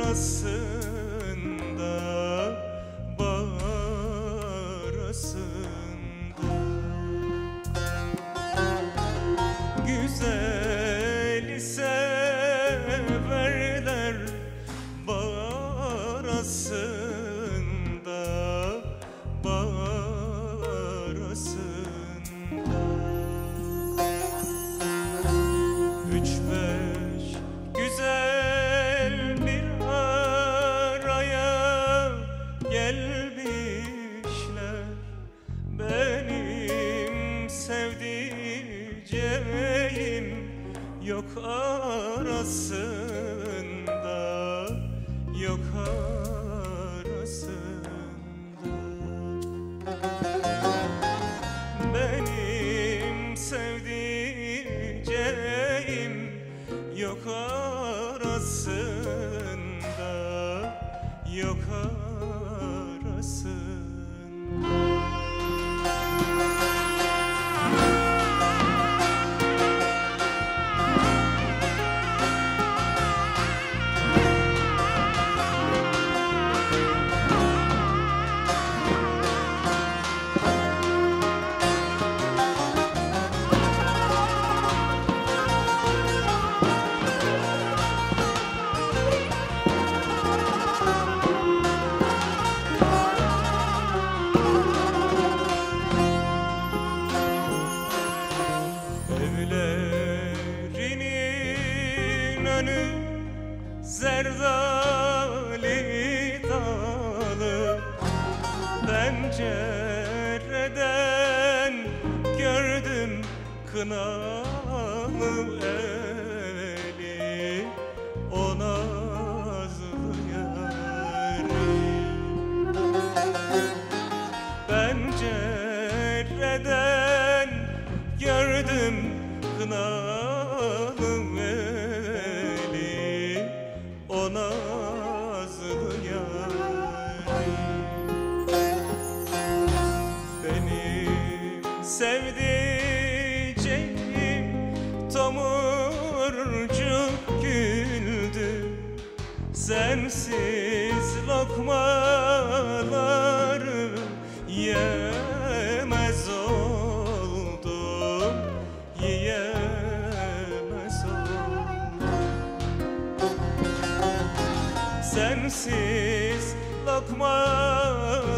Güzeli severler bağ arasında, bağ arasında. Üç beş güzel bir araya gelmişler, benim sevdiceğim yok arasında, yok arasında. Benim sevdiceğim yok arasında, yok arasında. Evlerinin önü zerdali dalı, pencereden gördüm kınalı eli, o nazlı yâri. Pencereden gördüm kınalı eli, o nazlı yâri. Benim sevdiceğim tomurcuk güldü, sensiz lokmaları yiyemez oldum, yiyemez oldum. Sensiz lokmaları